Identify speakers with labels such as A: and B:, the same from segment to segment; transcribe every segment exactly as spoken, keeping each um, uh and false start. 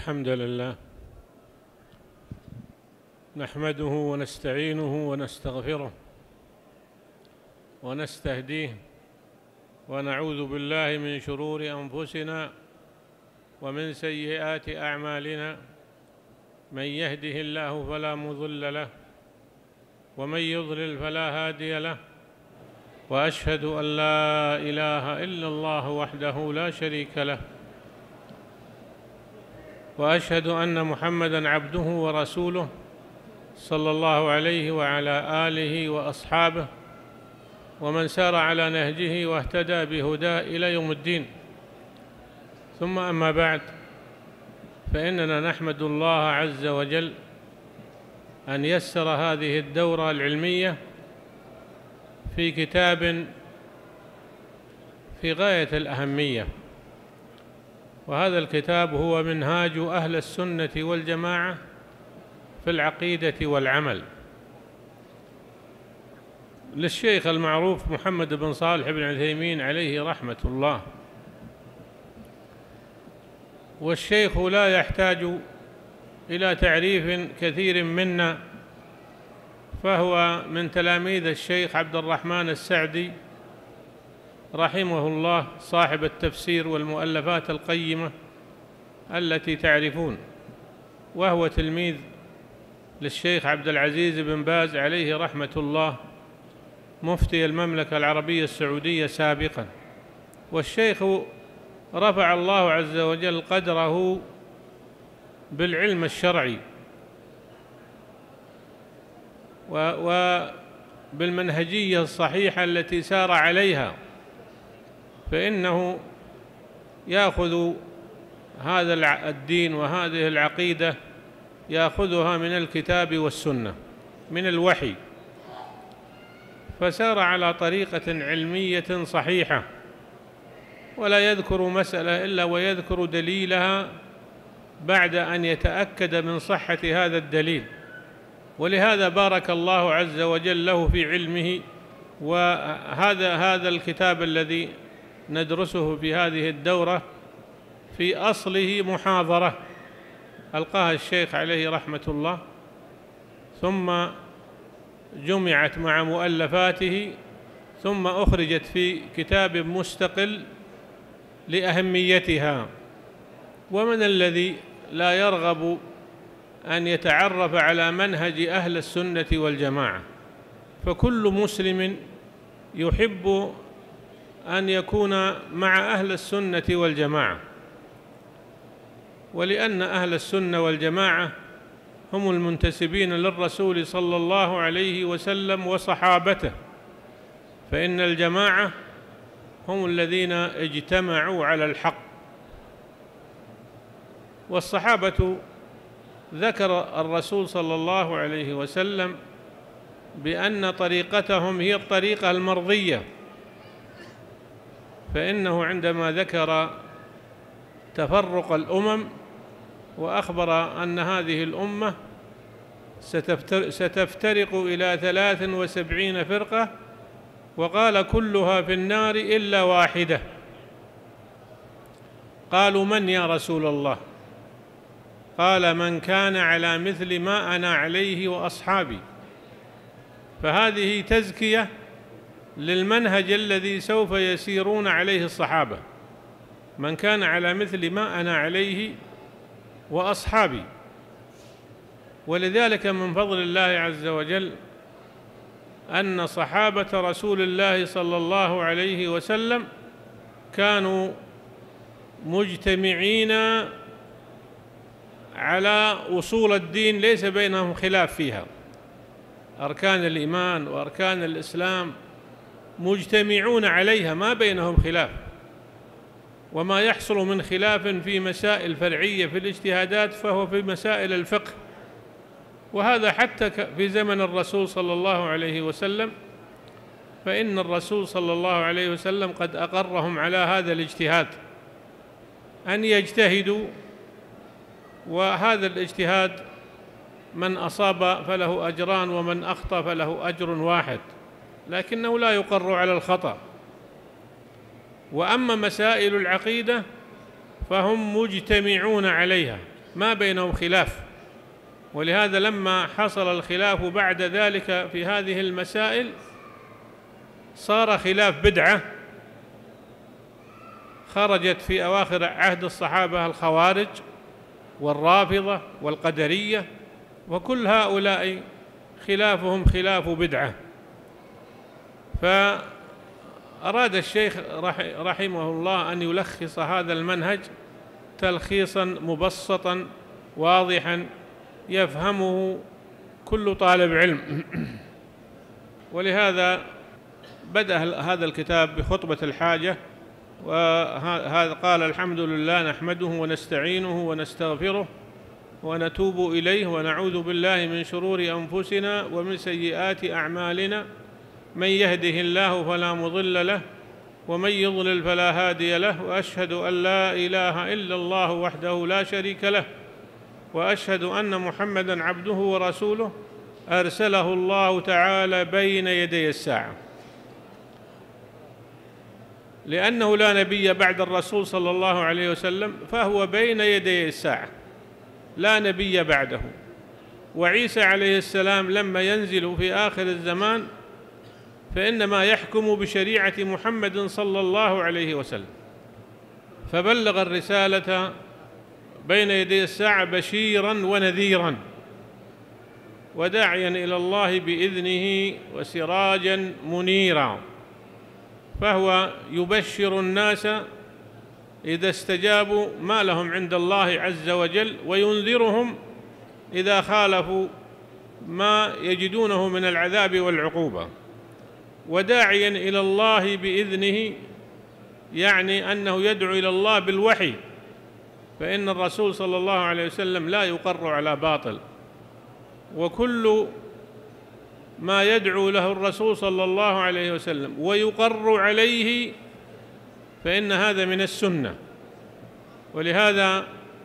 A: الحمد لله نحمده ونستعينه ونستغفره ونستهديه ونعوذ بالله من شرور أنفسنا ومن سيئات أعمالنا. من يهده الله فلا مضل له ومن يضلل فلا هادي له، وأشهد أن لا إله إلا الله وحده لا شريك له، وأشهد أن محمدًا عبده ورسوله صلى الله عليه وعلى آله وأصحابه ومن سار على نهجه واهتدى بهداه إلى يوم الدين. ثم أما بعد، فإننا نحمد الله عز وجل أن يسر هذه الدورة العلمية في كتاب في غاية الأهمية، وهذا الكتاب هو منهاج أهل السنة والجماعة في العقيدة والعمل، للشيخ المعروف محمد بن صالح بن عثيمين عليه رحمة الله. والشيخ لا يحتاج إلى تعريف كثير منا، فهو من تلاميذ الشيخ عبد الرحمن السعدي رحمه الله، صاحب التفسير والمؤلفات القيمة التي تعرفون، وهو تلميذ للشيخ عبد العزيز بن باز عليه رحمة الله، مفتي المملكة العربية السعودية سابقا. والشيخ رفع الله عز وجل قدره بالعلم الشرعي وبالمنهجية الصحيحة التي سار عليها، فإنه يأخذ هذا الدين وهذه العقيدة يأخذها من الكتاب والسنة، من الوحي، فسار على طريقة علمية صحيحة، ولا يذكر مسألة إلا ويذكر دليلها بعد أن يتأكد من صحة هذا الدليل. ولهذا بارك الله عز وجل له في علمه. وهذا هذا الكتاب الذي ندرسه في هذه الدورة في أصله محاضرة ألقاها الشيخ عليه رحمة الله، ثم جمعت مع مؤلفاته، ثم أخرجت في كتاب مستقل لأهميتها. ومن الذي لا يرغب أن يتعرف على منهج أهل السنة والجماعة؟ فكل مسلم يحب أن يكون مع أهل السنة والجماعة، ولأن أهل السنة والجماعة هم المنتسبين للرسول صلى الله عليه وسلم وصحابته، فإن الجماعة هم الذين اجتمعوا على الحق. والصحابة ذكر الرسول صلى الله عليه وسلم بأن طريقتهم هي الطريقة المرضية، فإنه عندما ذكر تفرق الأمم وأخبر أن هذه الأمة ستفترق إلى ثلاث وسبعين فرقة، وقال كلها في النار إلا واحدة. قالوا من يا رسول الله؟ قال من كان على مثل ما أنا عليه وأصحابي. فهذه تزكية للمنهج الذي سوف يسيرون عليه الصحابة، من كان على مثل ما أنا عليه وأصحابي. ولذلك من فضل الله عز وجل أن صحابة رسول الله صلى الله عليه وسلم كانوا مجتمعين على أصول الدين ليس بينهم خلاف فيها، أركان الإيمان وأركان الإسلام مجتمعون عليها، ما بينهم خلاف. وما يحصل من خلاف في مسائل فرعية في الاجتهادات فهو في مسائل الفقه، وهذا حتى في زمن الرسول صلى الله عليه وسلم، فإن الرسول صلى الله عليه وسلم قد أقرهم على هذا الاجتهاد، أن يجتهدوا، وهذا الاجتهاد من أصاب فله أجران ومن أخطأ فله أجر واحد، لكنه لا يقر على الخطأ. وأما مسائل العقيدة فهم مجتمعون عليها، ما بينهم خلاف. ولهذا لما حصل الخلاف بعد ذلك في هذه المسائل صار خلاف بدعة، خرجت في أواخر عهد الصحابة الخوارج والرافضة والقدرية، وكل هؤلاء خلافهم خلاف بدعة. فأراد الشيخ رحمه الله أن يلخص هذا المنهج تلخيصا مبسطا واضحا يفهمه كل طالب علم. ولهذا بدأ هذا الكتاب بخطبة الحاجة، وهذا قال: الحمد لله نحمده ونستعينه ونستغفره ونتوب إليه ونعوذ بالله من شرور أنفسنا ومن سيئات أعمالنا، من يهده الله فلا مضل له ومن يضلل فلا هادي له، وأشهد أن لا إله إلا الله وحده لا شريك له، وأشهد أن محمدًا عبده ورسوله أرسله الله تعالى بين يدي الساعة، لأنه لا نبي بعد الرسول صلى الله عليه وسلم، فهو بين يدي الساعة لا نبي بعده. وعيسى عليه السلام لما ينزل في آخر الزمان فإنما يحكم بشريعة محمد صلى الله عليه وسلم، فبلغ الرسالة بين يدي الساعة بشيراً ونذيراً وداعياً إلى الله بإذنه وسراجاً منيراً، فهو يبشر الناس إذا استجابوا ما لهم عند الله عز وجل، وينذرهم إذا خالفوا ما يجدونه من العذاب والعقوبة. وداعياً إلى الله بإذنه يعني أنه يدعو إلى الله بالوحي، فإن الرسول صلى الله عليه وسلم لا يقر على باطل، وكل ما يدعو له الرسول صلى الله عليه وسلم ويقر عليه فإن هذا من السنة. ولهذا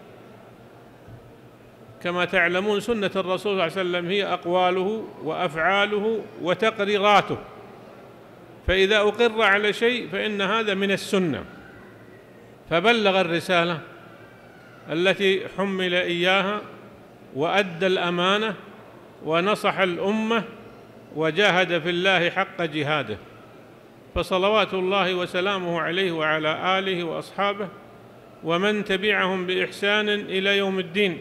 A: كما تعلمون سنة الرسول صلى الله عليه وسلم هي أقواله وأفعاله وتقريراته، فإذا أقر على شيء فإن هذا من السنة. فبلغ الرسالة التي حمل إياها وأدى الأمانة ونصح الأمة وجاهد في الله حق جهاده، فصلوات الله وسلامه عليه وعلى آله وأصحابه ومن تبعهم بإحسان إلى يوم الدين.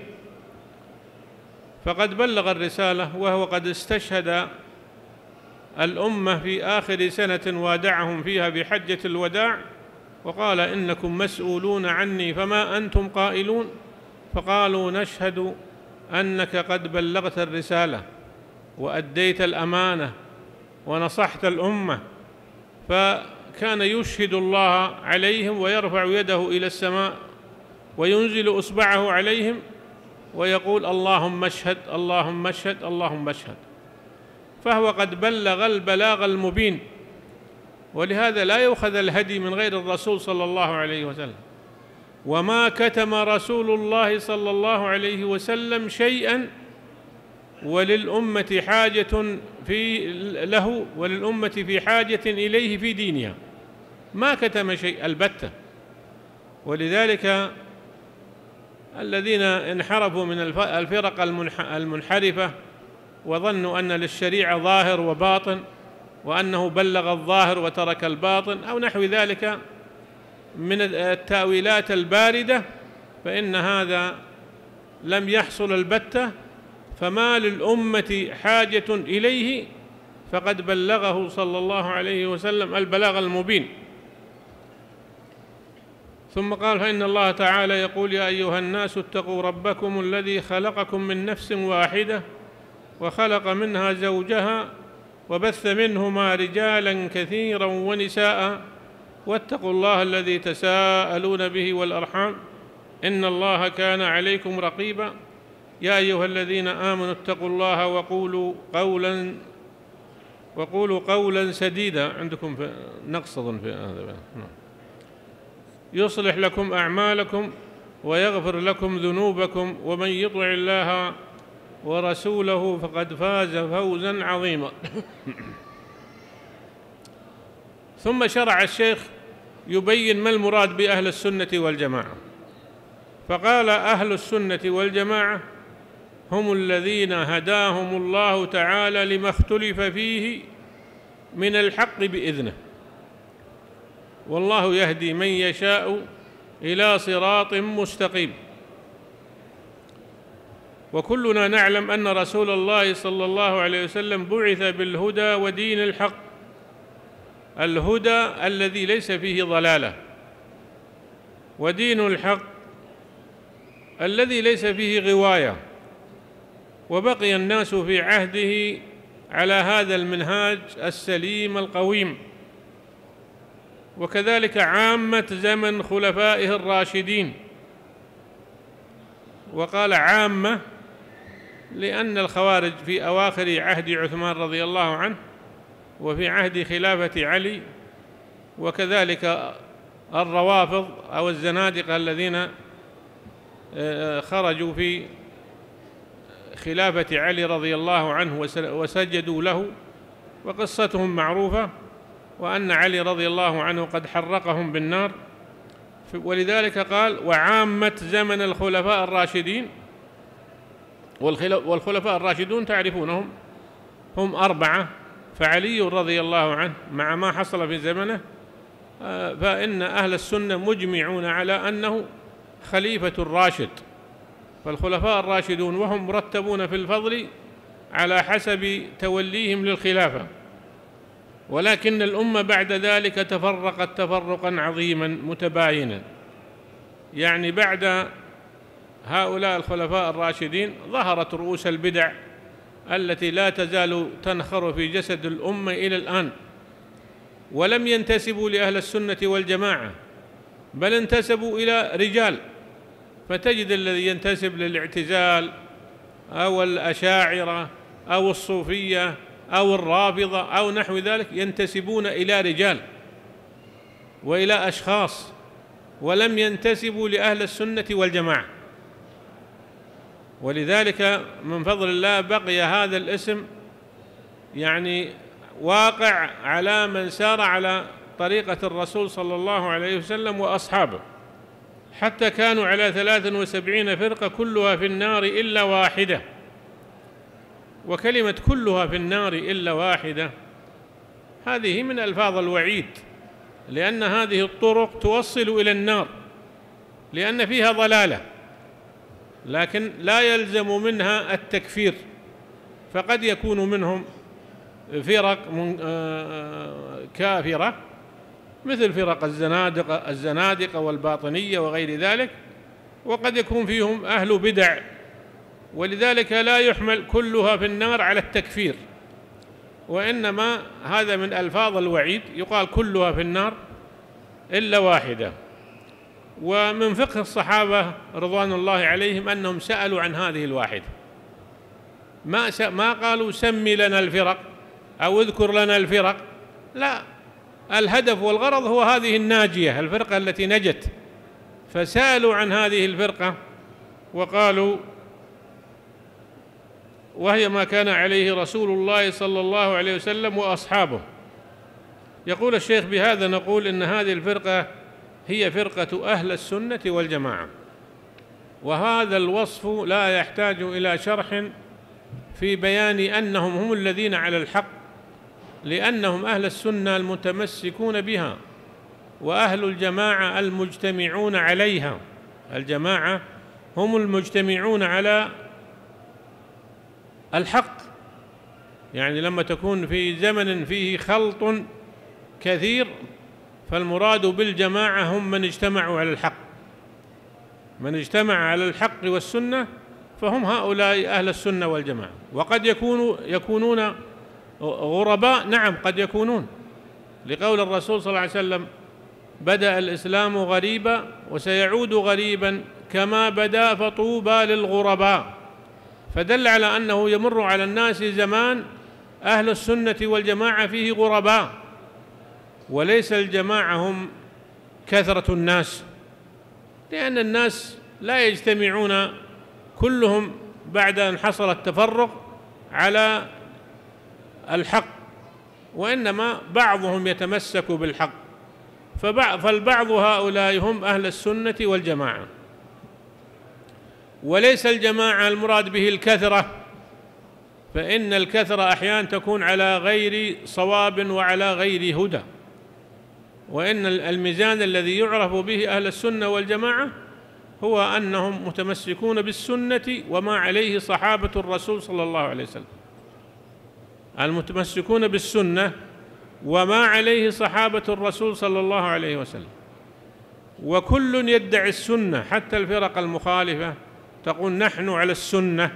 A: فقد بلغ الرسالة وهو قد استشهد الأمة في آخر سنة وادعهم فيها بحجة الوداع، وقال: إنكم مسؤولون عني فما أنتم قائلون؟ فقالوا: نشهد أنك قد بلغت الرسالة وأديت الأمانة ونصحت الأمة. فكان يشهد الله عليهم ويرفع يده إلى السماء وينزل إصبعه عليهم ويقول: اللهم اشهد اللهم اشهد اللهم اشهد. فهو قد بلغ البلاغ المبين، ولهذا لا يؤخذ الهدي من غير الرسول صلى الله عليه وسلم. وما كتم رسول الله صلى الله عليه وسلم شيئا وللأمة حاجة في له وللأمة في حاجة إليه في دينها، ما كتم شيء البتة. ولذلك الذين انحرفوا من الفرق المنحرفة وظنوا أن للشريعة ظاهر وباطن وأنه بلغ الظاهر وترك الباطن أو نحو ذلك من التأويلات الباردة، فإن هذا لم يحصل البتة. فما للأمة حاجة إليه فقد بلغه صلى الله عليه وسلم البلاغ المبين. ثم قال: فإن الله تعالى يقول: يا أيها الناس اتقوا ربكم الذي خلقكم من نفس واحدة وخلق منها زوجها وبث منهما رجالا كثيرا ونساء واتقوا الله الذي تساءلون به والأرحام إن الله كان عليكم رقيبا. يا أيها الذين آمنوا اتقوا الله وقولوا قولا وقولوا قولا سديدا. عندكم في نقص في هذا يصلح لكم أعمالكم ويغفر لكم ذنوبكم ومن يطع الله ورسوله فقد فاز فوزا عظيما. ثم شرع الشيخ يبين ما المراد بأهل السنة والجماعة، فقال أهل السنة والجماعة هم الذين هداهم الله تعالى لما اختلف فيه من الحق بإذنه، والله يهدي من يشاء إلى صراط مستقيم. وكلنا نعلم أن رسول الله صلى الله عليه وسلم بعث بالهدى ودين الحق، الهدى الذي ليس فيه ضلالة، ودين الحق الذي ليس فيه غواية. وبقي الناس في عهده على هذا المنهاج السليم القويم، وكذلك عامة زمن خلفائه الراشدين. وقال عامة لأن الخوارج في أواخر عهد عثمان رضي الله عنه وفي عهد خلافة علي، وكذلك الروافض أو الزنادقة الذين خرجوا في خلافة علي رضي الله عنه وسجدوا له، وقصتهم معروفة، وأن علي رضي الله عنه قد حرقهم بالنار. ولذلك قال وعامة زمن الخلفاء الراشدين. والخلفاء الراشدون تعرفونهم هم أربعة، فعلي رضي الله عنه مع ما حصل في زمنه فإن أهل السنة مجمعون على أنه خليفة الراشد. فالخلفاء الراشدون وهم مرتبون في الفضل على حسب توليهم للخلافة، ولكن الأمة بعد ذلك تفرقت تفرقا عظيما متباينا. يعني بعد هؤلاء الخلفاء الراشدين ظهرت رؤوس البدع التي لا تزال تنخر في جسد الأمة إلى الآن، ولم ينتسبوا لأهل السنة والجماعة، بل انتسبوا إلى رجال. فتجد الذي ينتسب للاعتزال أو الأشاعرة أو الصوفية أو الرافضة أو نحو ذلك ينتسبون إلى رجال وإلى أشخاص، ولم ينتسبوا لأهل السنة والجماعة. ولذلك من فضل الله بقي هذا الاسم يعني واقع على من سار على طريقة الرسول صلى الله عليه وسلم وأصحابه، حتى كانوا على ثلاث وسبعين فرقة كلها في النار إلا واحدة. وكلمة كلها في النار إلا واحدة هذه من ألفاظ الوعيد، لأن هذه الطرق توصل إلى النار لأن فيها ضلالة، لكن لا يلزم منها التكفير. فقد يكون منهم فرق كافرة مثل فرق الزنادقة الزنادقة والباطنية وغير ذلك، وقد يكون فيهم أهل بدع، ولذلك لا يحمل كلها في النار على التكفير، وإنما هذا من ألفاظ الوعيد، يقال كلها في النار إلا واحدة. ومن فقه الصحابة رضوان الله عليهم أنهم سألوا عن هذه الواحدة، ما ما قالوا سمي لنا الفرق أو اذكر لنا الفرق، لا، الهدف والغرض هو هذه الناجية، الفرقة التي نجت. فسألوا عن هذه الفرقة وقالوا وهي ما كان عليه رسول الله صلى الله عليه وسلم وأصحابه. يقول الشيخ بهذا نقول إن هذه الفرقة هي فرقة أهل السنة والجماعة، وهذا الوصف لا يحتاج إلى شرح في بيان أنهم هم الذين على الحق، لأنهم أهل السنة المتمسكون بها، وأهل الجماعة المجتمعون عليها. الجماعة هم المجتمعون على الحق. يعني لما تكون في زمن فيه خلط كثير فالمراد بالجماعة هم من اجتمعوا على الحق، من اجتمع على الحق والسنة فهم هؤلاء أهل السنة والجماعة. وقد يكونوا يكونون غرباء، نعم قد يكونون، لقول الرسول صلى الله عليه وسلم بدأ الإسلام غريبا وسيعود غريبا كما بدأ فطوبى للغرباء، فدل على أنه يمر على الناس زمان أهل السنة والجماعة فيه غرباء، وليس الجماعة هم كثرة الناس، لأن الناس لا يجتمعون كلهم بعد أن حصل التفرق على الحق، وإنما بعضهم يتمسك بالحق، فالبعض هؤلاء هم أهل السنة والجماعة. وليس الجماعة المراد به الكثرة، فإن الكثرة أحيانا تكون على غير صواب وعلى غير هدى، وإن الميزان الذي يعرف به أهل السنة والجماعة هو أنهم متمسكون بالسنة وما عليه صحابة الرسول صلى الله عليه وسلم، المتمسكون بالسنة وما عليه صحابة الرسول صلى الله عليه وسلم. وكل يدعي السنة، حتى الفرق المخالفة تقول نحن على السنة،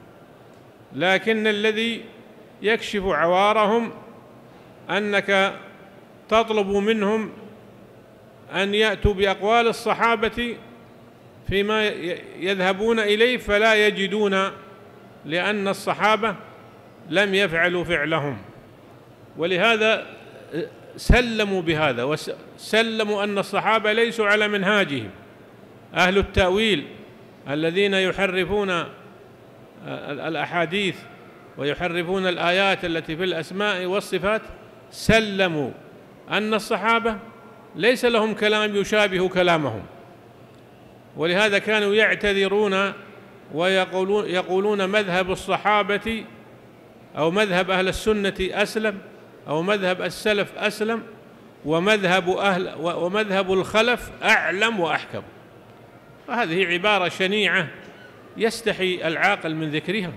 A: لكن الذي يكشف عوارهم أنك تطلب منهم أن يأتوا بأقوال الصحابة فيما يذهبون إليه فلا يجدون، لأن الصحابة لم يفعلوا فعلهم، ولهذا سلموا بهذا وسلموا أن الصحابة ليسوا على منهاجهم. أهل التأويل الذين يحرفون الأحاديث ويحرفون الآيات التي في الأسماء والصفات سلموا أن الصحابة ليس لهم كلام يشابه كلامهم، ولهذا كانوا يعتذرون ويقولون يقولون مذهب الصحابة أو مذهب أهل السنة أسلم، أو مذهب السلف أسلم، ومذهب أهل ومذهب الخلف أعلم وأحكم. وهذه عبارة شنيعة يستحي العاقل من ذكرها،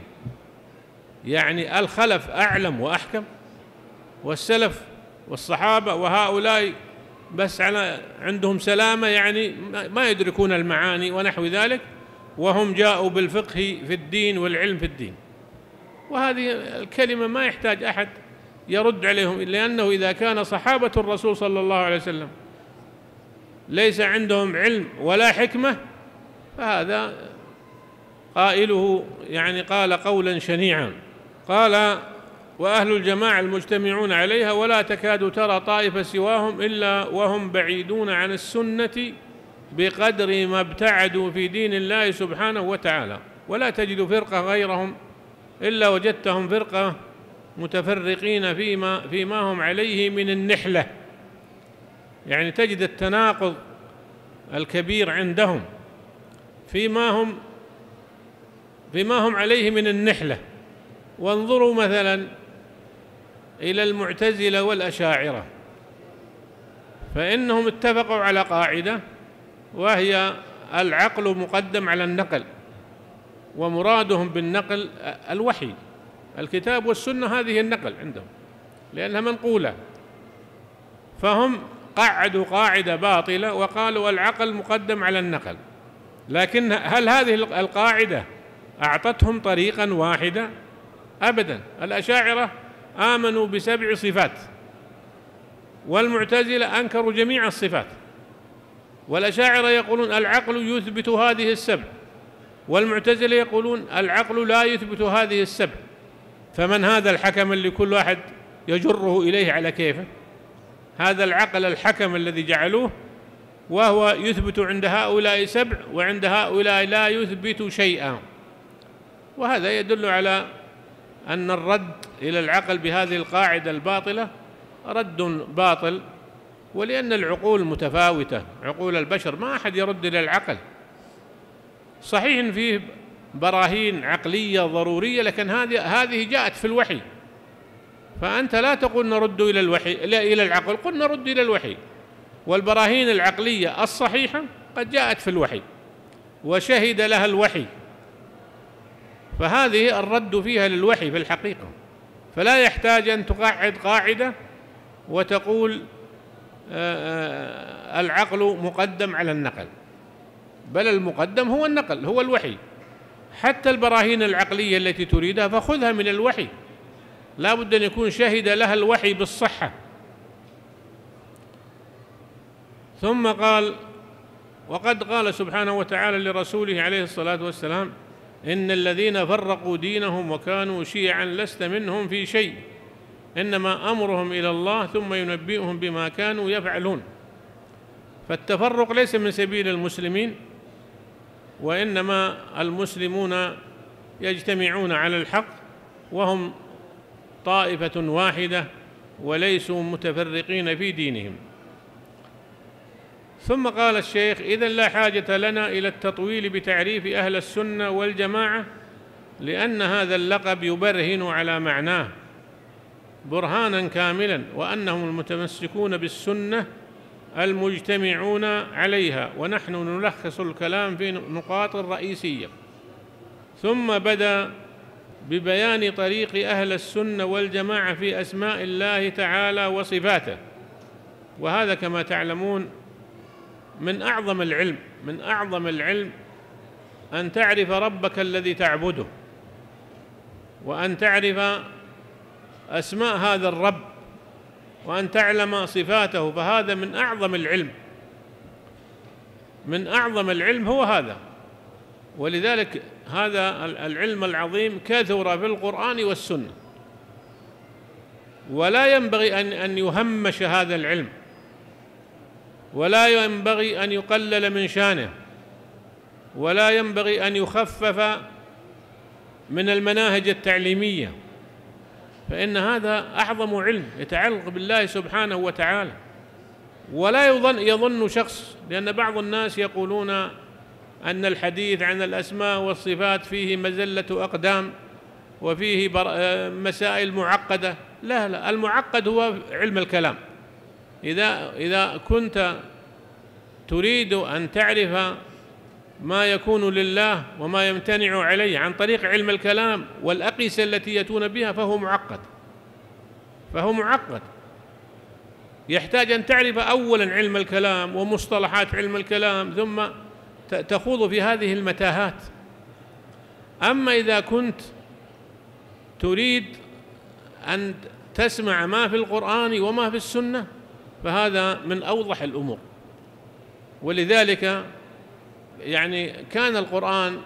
A: يعني الخلف أعلم وأحكم، والسلف والصحابة وهؤلاء بس على عندهم سلامة، يعني ما يدركون المعاني ونحو ذلك، وهم جاءوا بالفقه في الدين والعلم في الدين. وهذه الكلمة ما يحتاج أحد يرد عليهم، لأنه إذا كان صحابة الرسول صلى الله عليه وسلم ليس عندهم علم ولا حكمة، فهذا قائله يعني قال قولا شنيعا. قال وأهل الجماعة المجتمعون عليها ولا تكاد ترى طائفة سواهم إلا وهم بعيدون عن السنة بقدر ما ابتعدوا في دين الله سبحانه وتعالى، ولا تجد فرقة غيرهم إلا وجدتهم فرقة متفرقين فيما, فيما هم عليه من النحلة، يعني تجد التناقض الكبير عندهم فيما هم فيما هم عليه من النحلة. وانظروا مثلا إلى المعتزلة والأشاعرة، فإنهم اتفقوا على قاعدة وهي العقل مقدم على النقل، ومرادهم بالنقل الوحي، الكتاب والسنة هذه النقل عندهم لأنها منقولة، فهم قعدوا قاعدة باطلة وقالوا العقل مقدم على النقل. لكن هل هذه القاعدة أعطتهم طريقا واحدا؟ أبدا. الأشاعرة آمنوا بسبع صفات، والمعتزلة أنكروا جميع الصفات، والأشاعرة يقولون العقل يثبت هذه السبع، والمعتزلة يقولون العقل لا يثبت هذه السبع. فمن هذا الحكم اللي كل واحد يجره إليه على كيفه؟ هذا العقل الحكم الذي جعلوه، وهو يثبت عند هؤلاء سبع وعند هؤلاء لا يثبت شيئا. وهذا يدل على أن الرد إلى العقل بهذه القاعدة الباطلة رد باطل، ولأن العقول متفاوتة، عقول البشر ما أحد يرد إلى العقل. صحيح فيه براهين عقلية ضرورية، لكن هذه هذه جاءت في الوحي، فأنت لا تقول نرد إلى الوحي لا إلى العقل، قل نرد إلى الوحي. والبراهين العقلية الصحيحة قد جاءت في الوحي وشهد لها الوحي، فهذه الرد فيها للوحي في الحقيقة. فلا يحتاج أن تقعد قاعدة وتقول العقل مقدم على النقل، بل المقدم هو النقل، هو الوحي. حتى البراهين العقلية التي تريدها فخذها من الوحي، لا بد أن يكون شهد لها الوحي بالصحة. ثم قال وقد قال سبحانه وتعالى لرسوله عليه الصلاة والسلام إن الذين فرقوا دينهم وكانوا شيعا لست منهم في شيء إنما أمرهم إلى الله ثم ينبئهم بما كانوا يفعلون. فالتفرق ليس من سبيل المسلمين، وإنما المسلمون يجتمعون على الحق وهم طائفة واحدة وليسوا متفرقين في دينهم. ثم قال الشيخ: إذن لا حاجة لنا إلى التطويل بتعريف أهل السنة والجماعة، لأن هذا اللقب يبرهن على معناه برهانا كاملا، وأنهم المتمسكون بالسنة المجتمعون عليها، ونحن نلخص الكلام في نقاط رئيسية. ثم بدأ ببيان طريق أهل السنة والجماعة في أسماء الله تعالى وصفاته، وهذا كما تعلمون من أعظم العلم، من أعظم العلم أن تعرف ربك الذي تعبده، وأن تعرف أسماء هذا الرب، وأن تعلم صفاته، فهذا من أعظم العلم، من أعظم العلم هو هذا. ولذلك هذا العلم العظيم كثر في القرآن والسنة، ولا ينبغي أن أن يهمش هذا العلم، ولا ينبغي أن يقلل من شانه، ولا ينبغي أن يخفف من المناهج التعليمية، فإن هذا أعظم علم يتعلق بالله سبحانه وتعالى. ولا يظن يظن شخص، لأن بعض الناس يقولون أن الحديث عن الأسماء والصفات فيه مزلة أقدام وفيه مسائل معقدة. لا لا، المعقد هو علم الكلام. إذا إذا كنت تريد أن تعرف ما يكون لله وما يمتنع عليه عن طريق علم الكلام والأقيسة التي يأتون بها، فهو معقد، فهو معقد يحتاج أن تعرف أولا علم الكلام ومصطلحات علم الكلام، ثم تخوض في هذه المتاهات. أما إذا كنت تريد أن تسمع ما في القرآن وما في السنة، فهذا من أوضح الأمور. ولذلك يعني كان القرآن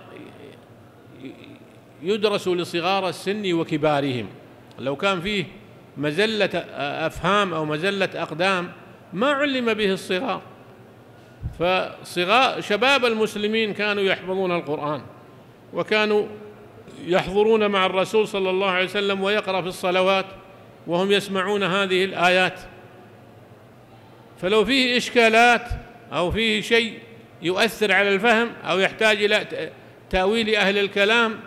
A: يدرس لصغار السن وكبارهم. لو كان فيه مزلة أفهام أو مزلة أقدام ما علم به الصغار. فصغار شباب المسلمين كانوا يحفظون القرآن، وكانوا يحضرون مع الرسول صلى الله عليه وسلم ويقرأ في الصلوات وهم يسمعون هذه الآيات. فلو فيه إشكالات أو فيه شيء يؤثر على الفهم أو يحتاج إلى تأويل أهل الكلام،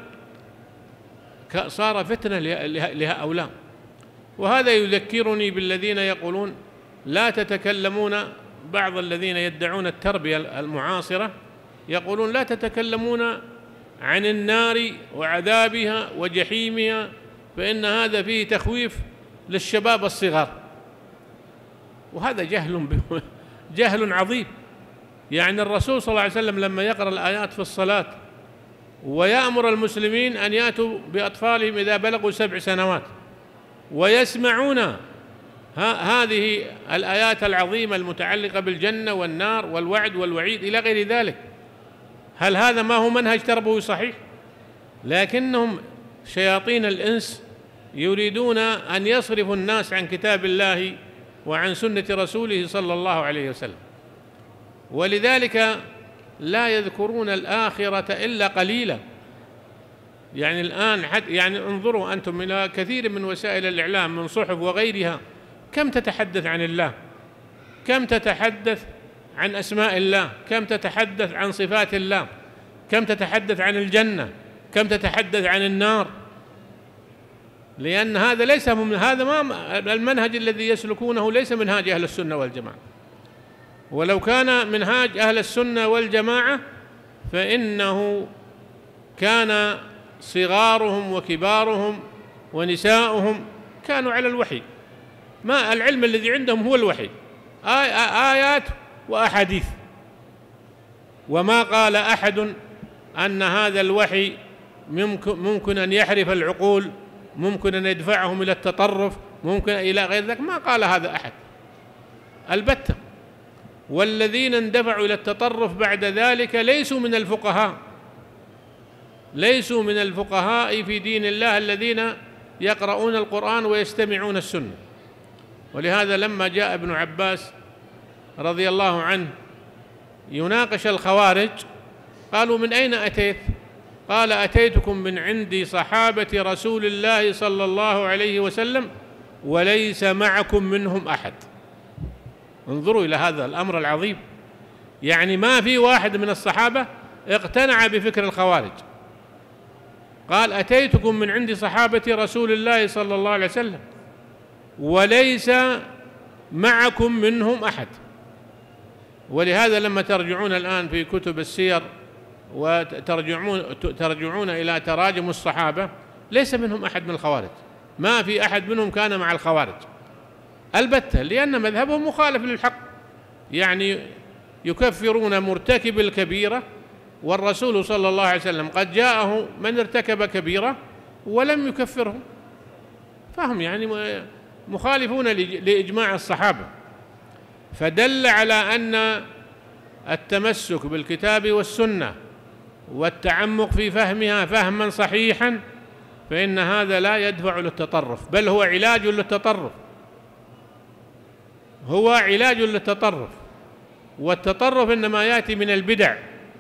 A: صار فتنة لهؤلاء. وهذا يذكرني بالذين يقولون لا تتكلمون، بعض الذين يدعون التربية المعاصرة يقولون لا تتكلمون عن النار وعذابها وجحيمها، فإن هذا فيه تخويف للشباب الصغار. وهذا جهل جهل عظيم. يعني الرسول صلى الله عليه وسلم لما يقرأ الآيات في الصلاة ويأمر المسلمين أن يأتوا بأطفالهم إذا بلغوا سبع سنوات ويسمعون هذه الآيات العظيمة المتعلقة بالجنة والنار والوعد والوعيد إلى غير ذلك، هل هذا ما هو منهج تربوي صحيح؟ لكنهم شياطين الإنس يريدون أن يصرفوا الناس عن كتاب الله وعن سنة رسوله صلى الله عليه وسلم. ولذلك لا يذكرون الآخرة إلا قليلا. يعني الآن حد يعني انظروا أنتم إلى كثير من وسائل الإعلام من صحف وغيرها، كم تتحدث عن الله، كم تتحدث عن أسماء الله، كم تتحدث عن صفات الله، كم تتحدث عن الجنة، كم تتحدث عن النار. لأن هذا ليس من هذا ما المنهج الذي يسلكونه ليس منهاج أهل السنة والجماعة. ولو كان منهاج أهل السنة والجماعة فإنه كان صغارهم وكبارهم ونساؤهم كانوا على الوحي. ما العلم الذي عندهم هو الوحي، آيات وأحاديث. وما قال أحد أن هذا الوحي ممكن أن يحرف العقول، ممكن أن يدفعهم إلى التطرف، ممكن إلى غير ذلك، ما قال هذا أحد البتة. والذين اندفعوا إلى التطرف بعد ذلك ليسوا من الفقهاء، ليسوا من الفقهاء في دين الله الذين يقرؤون القرآن ويستمعون السنة. ولهذا لما جاء ابن عباس رضي الله عنه يناقش الخوارج قالوا: من أين أتيت؟ قال: أتيتكم من عند صحابة رسول الله صلى الله عليه وسلم وليس معكم منهم أحد. انظروا إلى هذا الأمر العظيم. يعني ما في واحد من الصحابة اقتنع بفكر الخوارج. قال أتيتكم من عند صحابة رسول الله صلى الله عليه وسلم وليس معكم منهم أحد. ولهذا لما ترجعون الآن في كتب السير وترجعون ترجعون إلى تراجم الصحابة ليس منهم أحد من الخوارج، ما في أحد منهم كان مع الخوارج البتة، لأن مذهبهم مخالف للحق، يعني يكفرون مرتكب الكبيرة، والرسول صلى الله عليه وسلم قد جاءه من ارتكب كبيرة ولم يكفره، فهم يعني مخالفون لإجماع الصحابة. فدل على أن التمسك بالكتاب والسنة والتعمق في فهمها فهما صحيحا فإن هذا لا يدفع للتطرف، بل هو علاج للتطرف، هو علاج للتطرف. والتطرف إنما يأتي من البدع،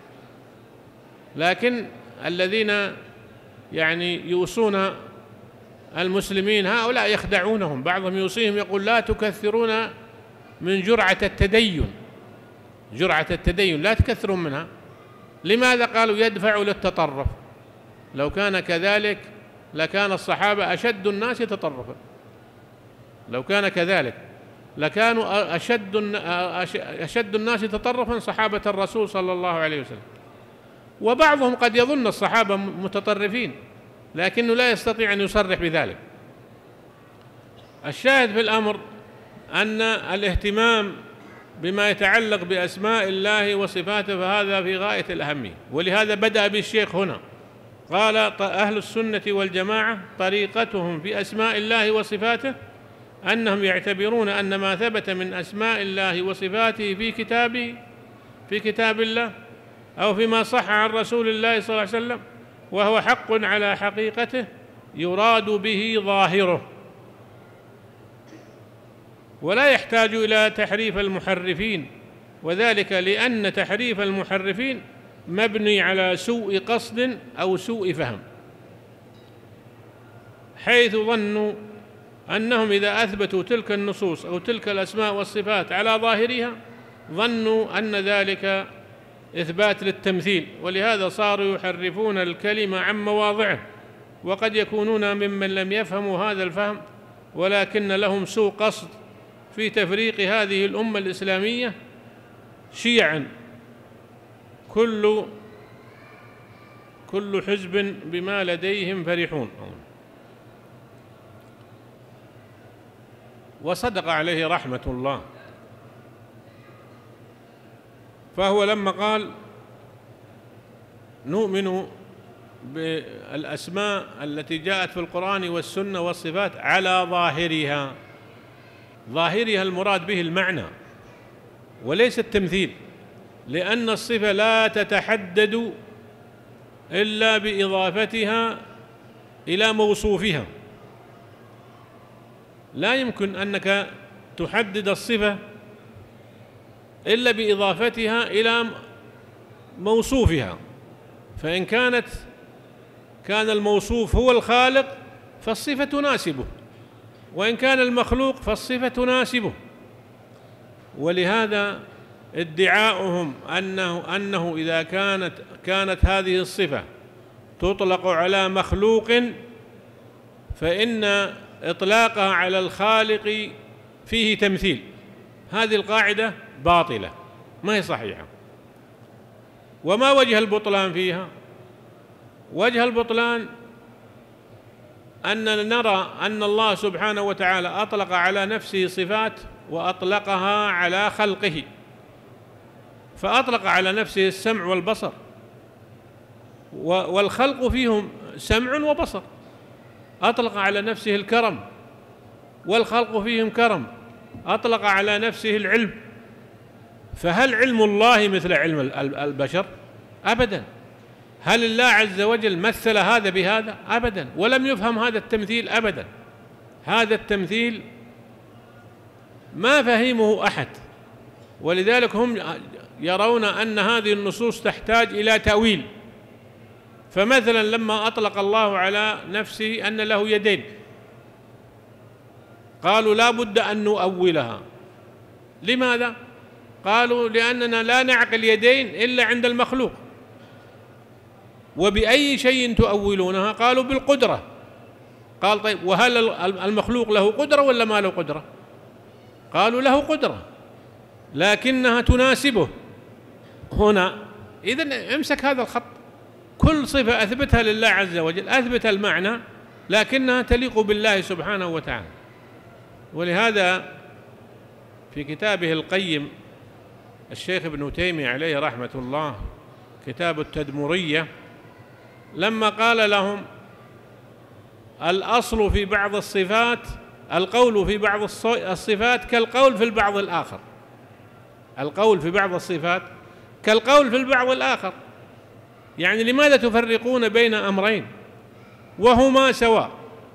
A: لكن الذين يعني يوصون المسلمين هؤلاء يخدعونهم، بعضهم يوصيهم يقول لا تكثرون من جرعة التدين، جرعة التدين لا تكثرون منها. لماذا؟ قالوا يدفع للتطرف. لو كان كذلك لكان الصحابة أشد الناس تطرفا، لو كان كذلك لكانوا أشد أشد الناس تطرفا صحابة الرسول صلى الله عليه وسلم. وبعضهم قد يظن الصحابة متطرفين لكنه لا يستطيع أن يصرح بذلك. الشاهد في الأمر أن الاهتمام بما يتعلق بأسماء الله وصفاته فهذا في غاية الأهمية، ولهذا بدأ بالشيخ هنا قال أهل السنة والجماعة طريقتهم في أسماء الله وصفاته أنهم يعتبرون أن ما ثبت من أسماء الله وصفاته في كتابه في كتاب الله أو فيما صح عن رسول الله صلى الله عليه وسلم وهو حق على حقيقته يراد به ظاهره، ولا يحتاج إلى تحريف المحرفين، وذلك لأن تحريف المحرفين مبني على سوء قصد أو سوء فهم، حيث ظنوا أنهم إذا أثبتوا تلك النصوص أو تلك الأسماء والصفات على ظاهرها ظنوا أن ذلك إثبات للتمثيل، ولهذا صاروا يحرفون الكلمة عن مواضعه، وقد يكونون ممن لم يفهموا هذا الفهم ولكن لهم سوء قصد في تفريق هذه الأمة الإسلامية شيعا، كل كل حزب بما لديهم فرحون. وصدق عليه رحمة الله، فهو لما قال نؤمن بالأسماء التي جاءت في القرآن والسنة والصفات على ظاهرها، ظاهرها المراد به المعنى وليس التمثيل، لأن الصفة لا تتحدد إلا بإضافتها إلى موصوفها، لا يمكن أنك تحدد الصفة إلا بإضافتها إلى موصوفها، فإن كانت كان الموصوف هو الخالق فالصفة تناسبه، وإن كان المخلوق فالصفة تناسبه. ولهذا ادعاؤهم أنه, أنه إذا كانت, كانت هذه الصفة تطلق على مخلوق فإن إطلاقها على الخالق فيه تمثيل، هذه القاعدة باطلة ما هي صحيحة. وما وجه البطلان فيها؟ وجه البطلان أننا نرى أن الله سبحانه وتعالى أطلق على نفسه صفات وأطلقها على خلقه، فأطلق على نفسه السمع والبصر، والخلق فيهم سمع وبصر، أطلق على نفسه الكرم والخلق فيهم كرم، أطلق على نفسه العلم، فهل علم الله مثل علم البشر؟ أبدا. هل الله عز وجل مثل هذا بهذا؟ أبدا، ولم يفهم هذا التمثيل أبدا. هذا التمثيل ما فهمه أحد، ولذلك هم يرون أن هذه النصوص تحتاج إلى تأويل. فمثلا لما أطلق الله على نفسه أن له يدين قالوا لا بد أن نؤولها. لماذا؟ قالوا لأننا لا نعقل يدين إلا عند المخلوق. وبأي شيء تؤولونها؟ قالوا بالقدرة. قال طيب وهل المخلوق له قدرة ولا ما له قدرة؟ قالوا له قدرة لكنها تناسبه هنا. إذن امسك هذا الخط، كل صفة أثبتها لله عز وجل أثبت المعنى لكنها تليق بالله سبحانه وتعالى. ولهذا في كتابه القيم الشيخ ابن تيمية عليه رحمة الله، كتاب التدمرية، لما قال لهم الأصل في بعض الصفات القول في بعض الصفات كالقول في البعض الآخر، القول في بعض الصفات كالقول في البعض الآخر، يعني لماذا تفرقون بين أمرين وهما سواء؟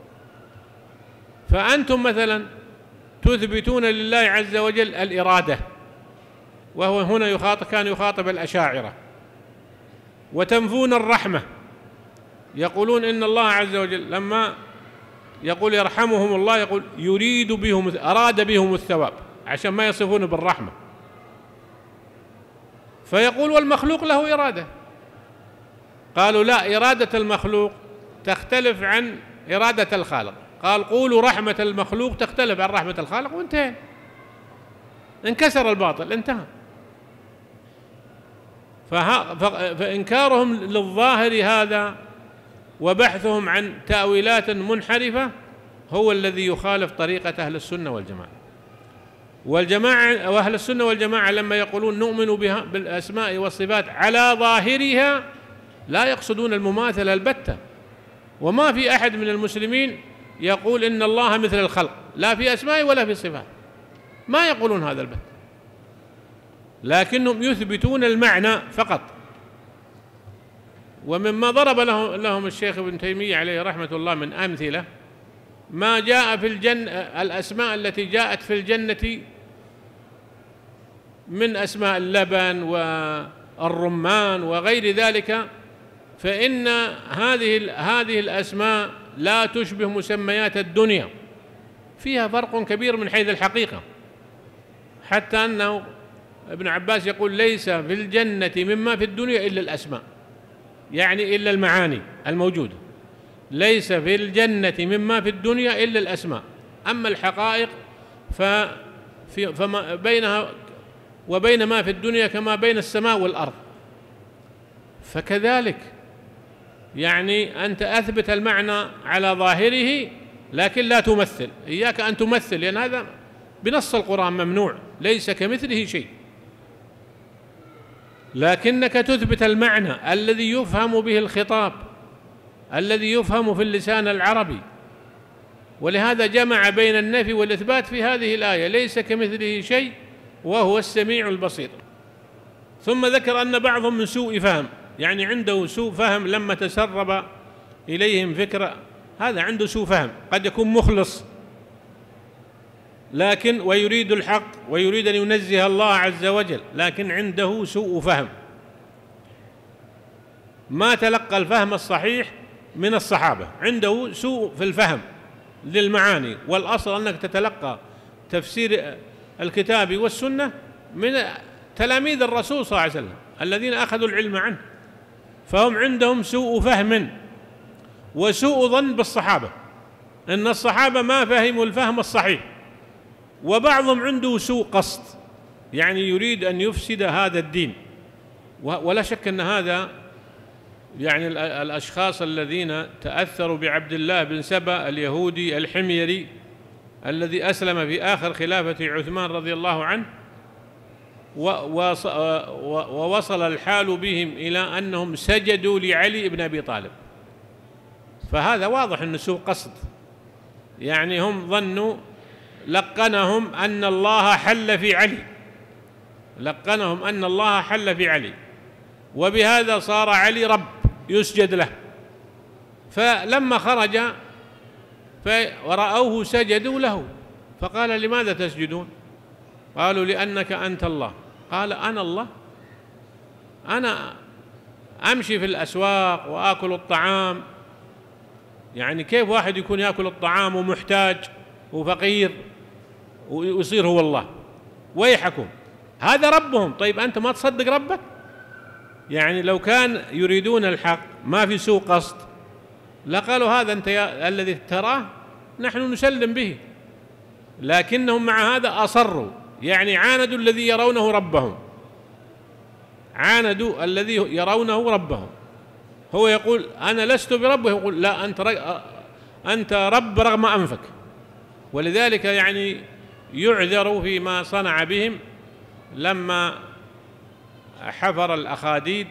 A: فأنتم مثلا تثبتون لله عز وجل الإرادة، وهو هنا يخاطب كان يخاطب الأشاعرة، وتنفون الرحمة، يقولون إن الله عز وجل لما يقول يرحمهم الله يقول يريد بهم أراد بهم الثواب عشان ما يصفون بالرحمة. فيقول والمخلوق له إرادة. قالوا لا، إرادة المخلوق تختلف عن إرادة الخالق. قال قولوا رحمة المخلوق تختلف عن رحمة الخالق، وانتهى، انكسر الباطل، انتهى. فإنكارهم للظاهر هذا وبحثهم عن تأويلات منحرفة هو الذي يخالف طريقة أهل السنة والجماعة. والجماعة وأهل السنة والجماعة لما يقولون نؤمن بها بالأسماء والصفات على ظاهرها لا يقصدون المماثلة البتة. وما في أحد من المسلمين يقول إن الله مثل الخلق، لا في أسمائه ولا في صفات، ما يقولون هذا البت، لكنهم يثبتون المعنى فقط. ومما ضرب لهم الشيخ ابن تيمية عليه رحمة الله من أمثلة ما جاء في الجنة، الأسماء التي جاءت في الجنة من أسماء اللبن والرمان وغير ذلك، فإن هذه هذه الأسماء لا تشبه مسميات الدنيا، فيها فرق كبير من حيث الحقيقة، حتى أنه ابن عباس يقول ليس في الجنة مما في الدنيا إلا الأسماء، يعني إلا المعاني الموجودة، ليس في الجنة مما في الدنيا إلا الأسماء، أما الحقائق ففي فما بينها وبين ما في الدنيا كما بين السماء والأرض. فكذلك يعني أنت أثبت المعنى على ظاهره لكن لا تمثل، إياك أن تمثل، لأن هذا بنص القرآن ممنوع، ليس كمثله شيء، لكنك تثبت المعنى الذي يفهم به الخطاب، الذي يفهم في اللسان العربي. ولهذا جمع بين النفي والإثبات في هذه الآية، ليس كمثله شيء وهو السميع البصير. ثم ذكر أن بعضهم من سوء فهم، يعني عنده سوء فهم لما تسرب إليهم فكرة، هذا عنده سوء فهم، قد يكون مخلص لكن ويريد الحق ويريد أن ينزه الله عز وجل، لكن عنده سوء فهم، ما تلقى الفهم الصحيح من الصحابة، عنده سوء في الفهم للمعاني. والأصل أنك تتلقى تفسير الكتاب والسنة من تلاميذ الرسول صلى الله عليه وسلم الذين أخذوا العلم عنه، فهم عندهم سوء فهم وسوء ظن بالصحابة، إن الصحابة ما فهموا الفهم الصحيح. وبعضهم عنده سوء قصد، يعني يريد أن يفسد هذا الدين. ولا شك أن هذا يعني الأشخاص الذين تأثروا بعبد الله بن سبأ اليهودي الحميري الذي أسلم في آخر خلافة عثمان رضي الله عنه، ووصل الحال بهم إلى أنهم سجدوا لعلي بن أبي طالب، فهذا واضح أنه سوء قصد، يعني هم ظنوا لقنهم أن الله حل في علي، لقنهم أن الله حل في علي، وبهذا صار علي رب يسجد له. فلما خرج ورأوه سجدوا له، فقال لماذا تسجدون؟ قالوا لأنك أنت الله. قال أنا الله؟ أنا أمشي في الأسواق وآكل الطعام، يعني كيف واحد يكون يأكل الطعام ومحتاج وفقير ويصير هو الله؟ ويحكم. هذا ربهم. طيب أنت ما تصدق ربك؟ يعني لو كان يريدون الحق ما في سوء قصد لقالوا هذا أنت الذي تراه نحن نسلم به، لكنهم مع هذا أصروا، يعني عاندوا الذي يرونه ربهم، عاندوا الذي يرونه ربهم. هو يقول أنا لست بربه، يقول لا أنت أنت رب رغم أنفك. ولذلك يعني يعذر فيما صنع بهم لما حفر الأخاديد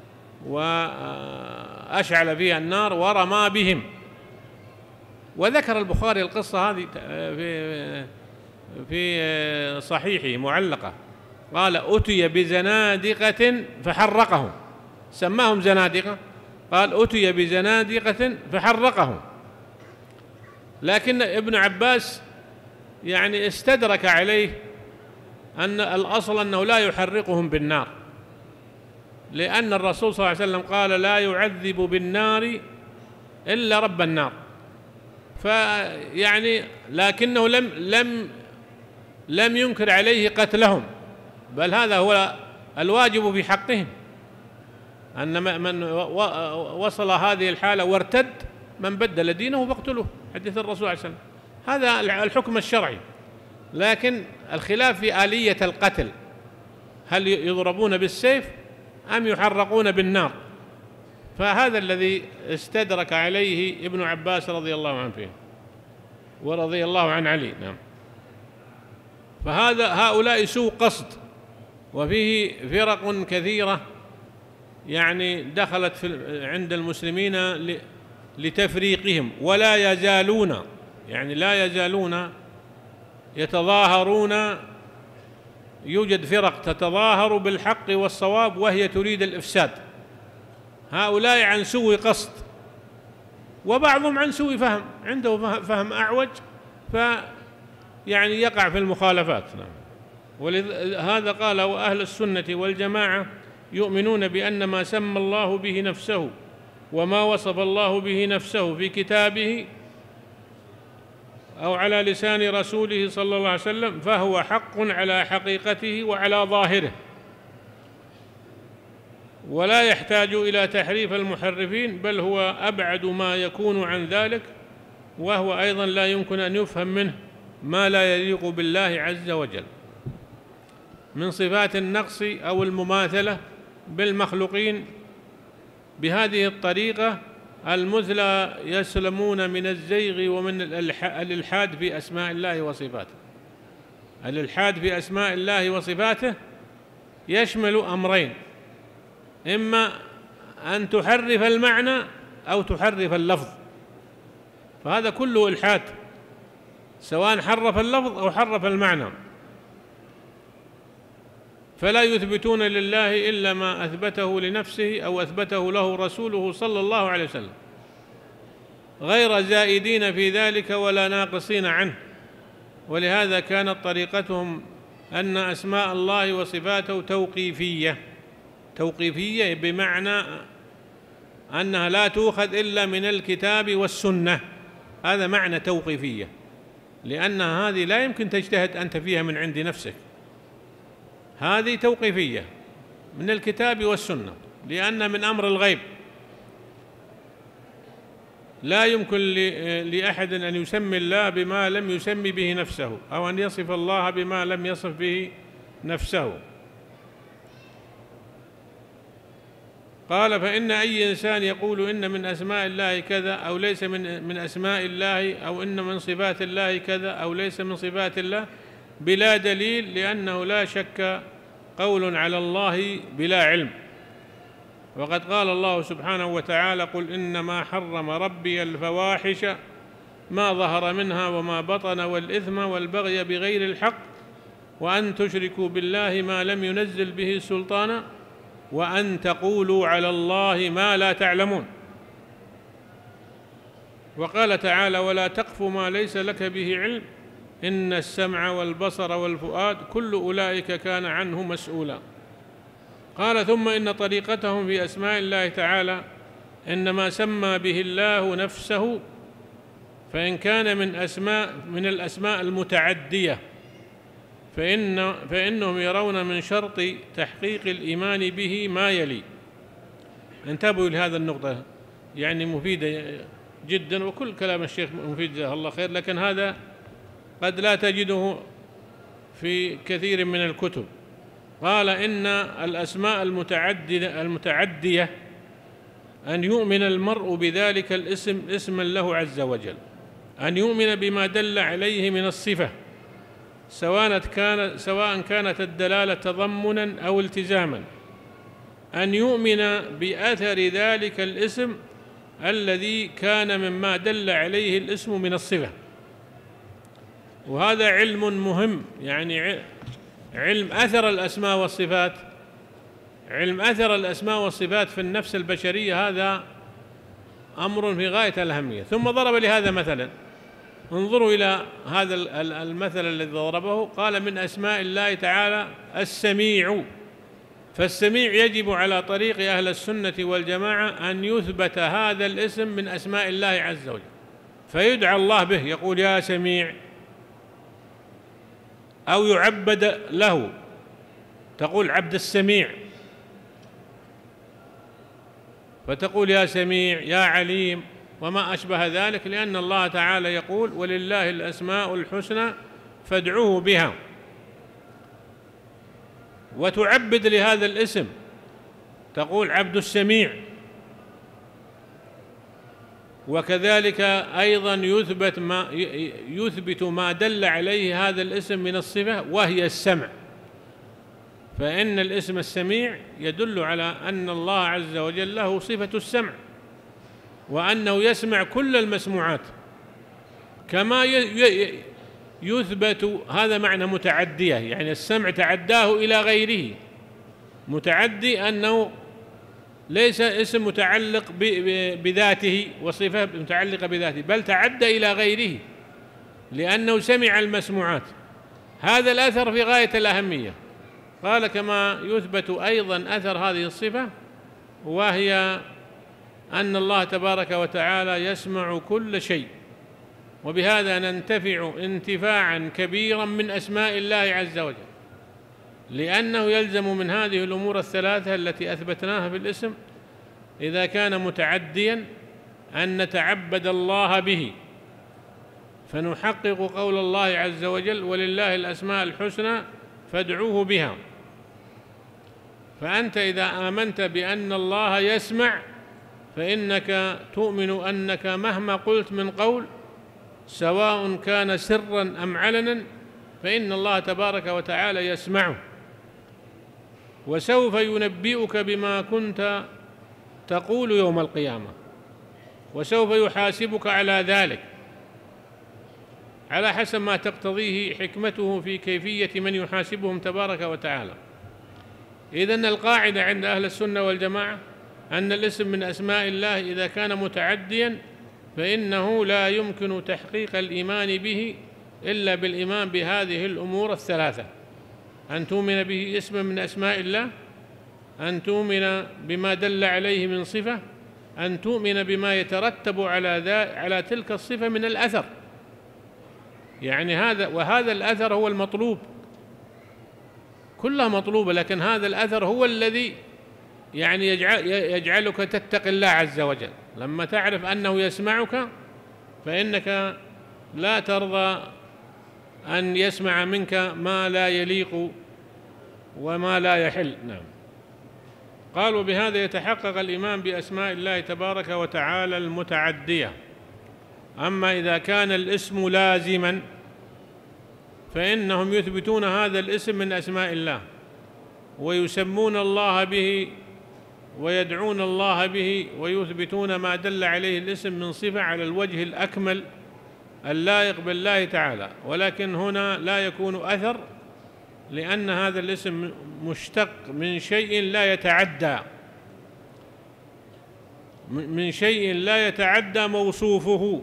A: وأشعل فيها النار ورمى بهم. وذكر البخاري القصة هذه في في صحيحه معلقة، قال أتي بزنادقة فحرقهم، سماهم زنادقة، قال أتي بزنادقة فحرقهم. لكن ابن عباس يعني استدرك عليه أن الأصل أنه لا يحرقهم بالنار، لأن الرسول صلى الله عليه وسلم قال لا يعذب بالنار إلا رب النار. فيعني لكنه لم لم لم ينكر عليه قتلهم، بل هذا هو الواجب في حقهم، أن من وصل هذه الحالة وارتد من بدل دينه فاقتلوه، حديث الرسول عليه الصلاة والسلام، هذا الحكم الشرعي. لكن الخلاف في آلية القتل، هل يضربون بالسيف أم يحرقون بالنار؟ فهذا الذي استدرك عليه ابن عباس رضي الله عنه فيه ورضي الله عن علي. نعم. فهذا هؤلاء سوء قصد، وفيه فرق كثيرة يعني دخلت في عند المسلمين لتفريقهم، ولا يزالون يعني لا يزالون يتظاهرون. يوجد فرق تتظاهر بالحق والصواب وهي تريد الإفساد، هؤلاء عن سوء قصد، وبعضهم عن سوء فهم، عنده فهم أعوج فيعني يقع في المخالفات. ولهذا قال وأهل السنة والجماعة يؤمنون بأن ما سمى الله به نفسه وما وصف الله به نفسه في كتابه أو على لسان رسوله صلى الله عليه وسلم فهو حق على حقيقته وعلى ظاهره، ولا يحتاج إلى تحريف المحرفين، بل هو أبعد ما يكون عن ذلك، وهو أيضا لا يمكن أن يفهم منه ما لا يليق بالله عز وجل من صفات النقص أو المماثلة بالمخلوقين. بهذه الطريقة المثلى يسلمون من الزيغ ومن الإلحاد في أسماء الله وصفاته. الإلحاد في أسماء الله وصفاته يشمل أمرين: إما أن تحرف المعنى أو تحرف اللفظ، فهذا كله إلحاد، سواء حرف اللفظ أو حرف المعنى. فلا يثبتون لله إلا ما أثبته لنفسه أو أثبته له رسوله صلى الله عليه وسلم، غير زائدين في ذلك ولا ناقصين عنه. ولهذا كانت طريقتهم أن أسماء الله وصفاته توقيفية، توقيفية بمعنى أنها لا تؤخذ إلا من الكتاب والسنة، هذا معنى توقيفية، لأن هذه لا يمكن تجتهد أنت فيها من عند نفسك، هذه توقيفية من الكتاب والسنة، لأن من أمر الغيب لا يمكن لأحد أن يسمي الله بما لم يسمي به نفسه، أو أن يصف الله بما لم يصف به نفسه. قال فإن أي إنسان يقول إن من أسماء الله كذا أو ليس من من أسماء الله، أو إن من صفات الله كذا أو ليس من صفات الله، بلا دليل، لأنه لا شك قول على الله بلا علم. وقد قال الله سبحانه وتعالى قل إنما حرم ربي الفواحش ما ظهر منها وما بطن والإثم والبغي بغير الحق وأن تشركوا بالله ما لم ينزل به سلطانا وأن تقولوا على الله ما لا تعلمون. وقال تعالى ولا تقف ما ليس لك به علم إن السمع والبصر والفؤاد كل أولئك كان عنه مسؤولا. قال ثم إن طريقتهم في أسماء الله تعالى إنما سمى به الله نفسه، فإن كان من أسماء من الأسماء المتعدية فإن فإنهم يرون من شرط تحقيق الإيمان به ما يلي. انتبهوا لهذا النقطة، يعني مفيدة جدا، وكل كلام الشيخ مفيد جزاه الله خير، لكن هذا قد لا تجده في كثير من الكتب. قال إن الأسماء المتعددة المتعدية أن يؤمن المرء بذلك الاسم اسما له عز وجل، أن يؤمن بما دل عليه من الصفة سواء كان سواء كانت الدلالة تضمنا أو التزاما، أن يؤمن بأثر ذلك الاسم الذي كان مما دل عليه الاسم من الصفة. وهذا علم مهم، يعني علم أثر الأسماء والصفات، علم أثر الأسماء والصفات في النفس البشرية، هذا أمر في غاية الأهمية. ثم ضرب لهذا مثلا، انظروا إلى هذا المثل الذي ضربه، قال من أسماء الله تعالى السميع. فالسميع يجب على طريق أهل السنة والجماعة أن يثبت هذا الاسم من أسماء الله عز وجل، فيدعى الله به، يقول يا سميع، أو يعبد له، تقول عبد السميع، فتقول يا سميع يا عليم وما أشبه ذلك، لأن الله تعالى يقول ولله الأسماء الحسنى فادعوه بها، وتعبد لهذا الاسم، تقول عبد السميع. وكذلك أيضا يثبت ما يثبت ما دل عليه هذا الاسم من الصفة وهي السمع، فإن الاسم السميع يدل على أن الله عز وجل له صفة السمع، وأنه يسمع كل المسموعات. كما يثبت هذا معنى متعدية، يعني السمع تعداه إلى غيره، متعدي أنه ليس اسم متعلق بذاته وصفة متعلقة بذاته، بل تعدى إلى غيره لأنه سمع المسموعات. هذا الأثر في غاية الأهمية. قال كما يثبت أيضا أثر هذه الصفة، وهي أن الله تبارك وتعالى يسمع كل شيء، وبهذا ننتفع انتفاعا كبيرا من أسماء الله عز وجل، لأنه يلزم من هذه الأمور الثلاثة التي أثبتناها في الاسم إذا كان متعديا أن نتعبد الله به، فنحقق قول الله عز وجل ولله الأسماء الحسنى فادعوه بها. فأنت إذا آمنت بأن الله يسمع فإنك تؤمن أنك مهما قلت من قول سواء كان سرا أم علنا فإن الله تبارك وتعالى يسمعه، وسوف ينبئك بما كنت تقول يوم القيامة، وسوف يحاسبك على ذلك على حسب ما تقتضيه حكمته في كيفية من يحاسبهم تبارك وتعالى. إذن القاعدة عند أهل السنة والجماعة أن الاسم من أسماء الله إذا كان متعديا فإنه لا يمكن تحقيق الإيمان به إلا بالإيمان بهذه الأمور الثلاثة: أن تؤمن به اسما من أسماء الله، أن تؤمن بما دل عليه من صفة، أن تؤمن بما يترتب على ذا على تلك الصفة من الأثر. يعني هذا وهذا الأثر هو المطلوب، كلها مطلوبة، لكن هذا الأثر هو الذي يعني يجعل يجعلك تتقي الله عز وجل. لما تعرف أنه يسمعك فإنك لا ترضى أن يسمع منك ما لا يليق وما لا يحل. نعم. قالوا بهذا يتحقق الإيمان بأسماء الله تبارك وتعالى المتعدية. أما إذا كان الاسم لازما فإنهم يثبتون هذا الاسم من أسماء الله ويسمون الله به ويدعون الله به ويثبتون ما دل عليه الاسم من صفة على الوجه الأكمل اللائق بالله تعالى، ولكن هنا لا يكون أثر لأن هذا الاسم مشتق من شيء لا يتعدى من شيء لا يتعدى موصوفه.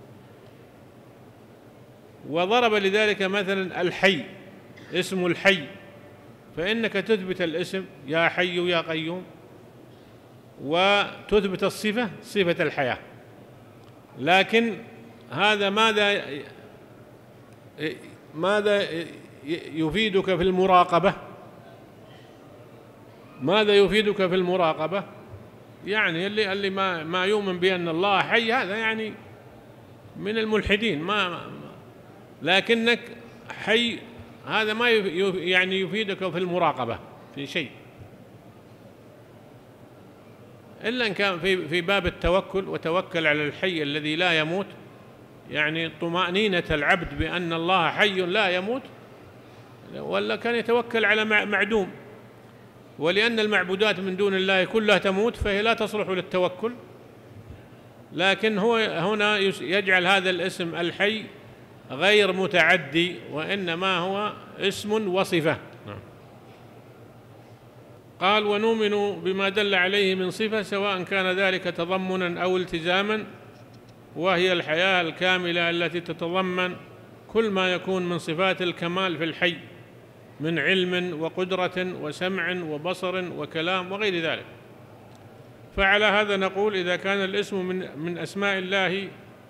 A: وضرب لذلك مثلا الحي، اسم الحي، فإنك تثبت الاسم يا حي يا قيوم وتثبت الصفة صفة الحياة، لكن هذا ماذا ماذا يفيدك في المراقبة. ماذا يفيدك في المراقبة؟ يعني اللي اللي ما ما يؤمن بأن الله حي، هذا يعني من الملحدين. ما, ما لكنك حي، هذا ما يعني يفيدك في المراقبة في شيء، إلا إن كان في في باب التوكل، وتوكل على الحي الذي لا يموت، يعني طمأنينة العبد بأن الله حي لا يموت، ولا كان يتوكل على معدوم. ولأن المعبودات من دون الله كلها تموت فهي لا تصلح للتوكل، لكن هو هنا يجعل هذا الاسم الحي غير متعدي، وإنما هو اسم وصفة. قال: ونؤمن بما دل عليه من صفة، سواء كان ذلك تضمنا أو التزاما، وهي الحياة الكاملة التي تتضمن كل ما يكون من صفات الكمال في الحي من علم وقدرة وسمع وبصر وكلام وغير ذلك. فعلى هذا نقول: إذا كان الاسم من من أسماء الله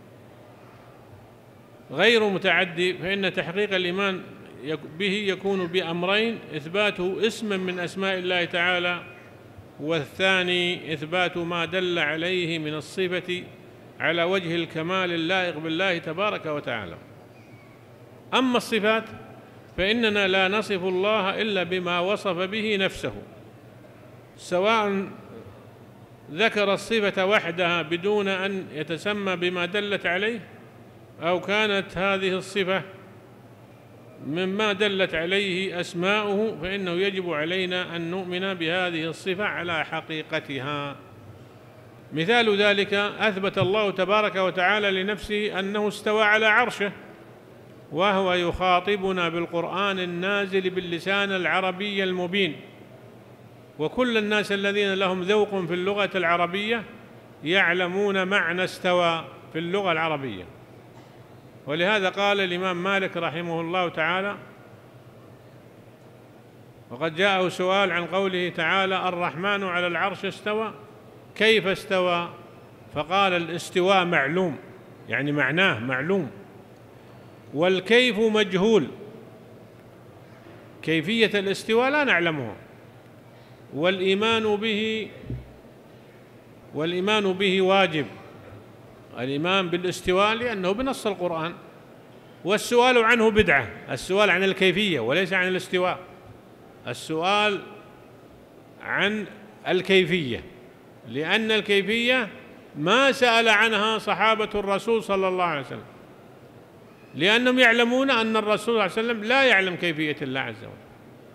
A: غير متعدي، فإن تحقيق الإيمان به يكون بأمرين: إثباته اسما من أسماء الله تعالى، والثاني إثبات ما دل عليه من الصفة على وجه الكمال اللائق بالله تبارك وتعالى. أما الصفات فإننا لا نصف الله إلا بما وصف به نفسه، سواء ذكر الصفة وحدها بدون أن يتسمى بما دلت عليه، أو كانت هذه الصفة مما دلت عليه أسماؤه، فإنه يجب علينا أن نؤمن بهذه الصفة على حقيقتها. مثال ذلك: أثبت الله تبارك وتعالى لنفسه أنه استوى على عرشه، وهو يخاطبنا بالقرآن النازل باللسان العربي المبين، وكل الناس الذين لهم ذوق في اللغة العربية يعلمون معنى استوى في اللغة العربية. ولهذا قال الإمام مالك رحمه الله تعالى، وقد جاءه سؤال عن قوله تعالى: الرحمن على العرش استوى، كيف استوى؟ فقال: الاستواء معلوم، يعني معناه معلوم، والكيف مجهول، كيفية الاستواء لا نعلمها، والإيمان به والإيمان به واجب، الإيمان بالاستواء لأنه بنص القرآن، والسؤال عنه بدعة، السؤال عن الكيفية وليس عن الاستواء، السؤال عن الكيفية، لأن الكيفية ما سأل عنها صحابة الرسول صلى الله عليه وسلم، لأنهم يعلمون أن الرسول صلى الله عليه وسلم لا يعلم كيفية الله عز وجل،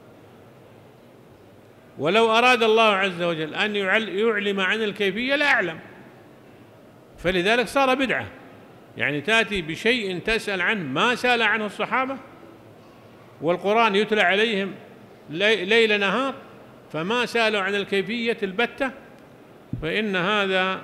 A: ولو أراد الله عز وجل أن يعلم عن الكيفية لا أعلم، فلذلك صار بدعة، يعني تأتي بشيء تسأل عنه ما سأل عنه الصحابة، والقرآن يتلى عليهم ليل نهار فما سألوا عن الكيفية البتة، فإن هذا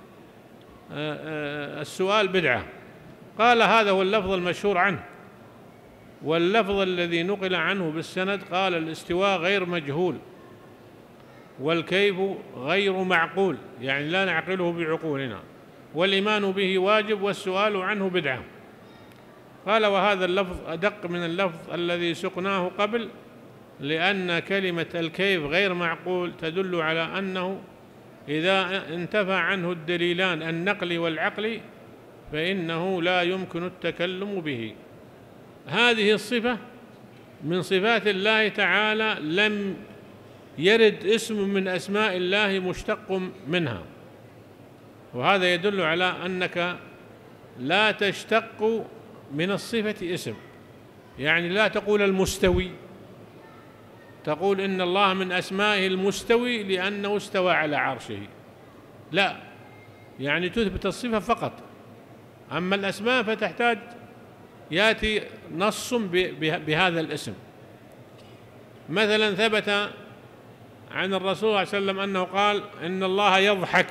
A: السؤال بدعة. قال: هذا هو اللفظ المشهور عنه، واللفظ الذي نقل عنه بالسند قال: الاستواء غير مجهول، والكيف غير معقول، يعني لا نعقله بعقولنا، والإيمان به واجب، والسؤال عنه بدعة. قال: وهذا اللفظ أدق من اللفظ الذي سقناه قبل، لأن كلمة الكيف غير معقول تدل على أنه إذا انتفى عنه الدليلان النقل والعقل فإنه لا يمكن التكلم به. هذه الصفة من صفات الله تعالى لم يرد اسم من أسماء الله مشتق منها، وهذا يدل على أنك لا تشتق من الصفة اسم، يعني لا تقول المستوي، تقول إن الله من أسمائه المستوي لأنه استوى على عرشه، لا، يعني تثبت الصفة فقط. أما الأسماء فتحتاج يأتي نص بهذا الاسم. مثلا ثبت عن الرسول صلى الله عليه وسلم أنه قال: إن الله يضحك،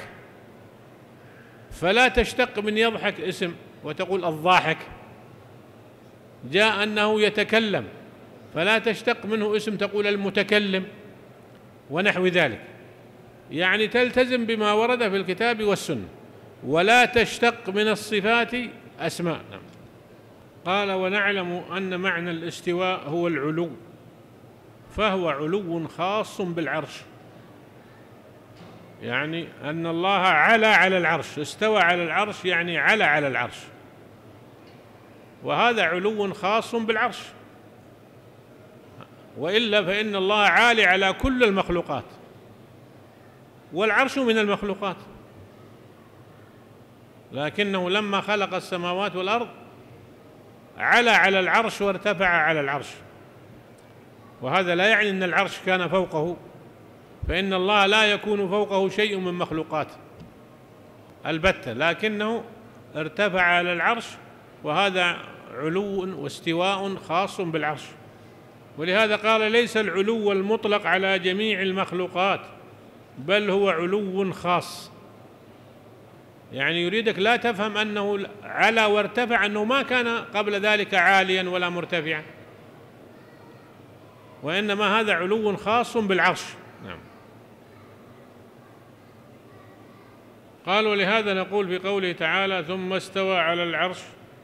A: فلا تشتق من يضحك اسم وتقول الضاحك. جاء أنه يتكلم، فلا تشتق منه اسم تقول المتكلم، ونحو ذلك، يعني تلتزم بما ورد في الكتاب والسنة، ولا تشتق من الصفات أسماء. قال: ونعلم أن معنى الاستواء هو العلو، فهو علو خاص بالعرش، يعني أن الله علا على العرش، استوى على العرش يعني علا على العرش، وهذا علو خاص بالعرش، وإلا فإن الله عالي على كل المخلوقات، والعرش من المخلوقات، لكنه لما خلق السماوات والأرض علا على العرش وارتفع على العرش، وهذا لا يعني أن العرش كان فوقه، فإن الله لا يكون فوقه شيء من مخلوقاته البتة، لكنه ارتفع على العرش، وهذا علو واستواء خاص بالعرش. ولهذا قال: ليس العلو المطلق على جميع المخلوقات، بل هو علو خاص. يعني يريدك لا تفهم أنه علا وارتفع، أنه ما كان قبل ذلك عاليا ولا مرتفعا، وإنما هذا علو خاص بالعرش. نعم. قال: ولهذا نقول في قوله تعالى: ثم استوى على العرش،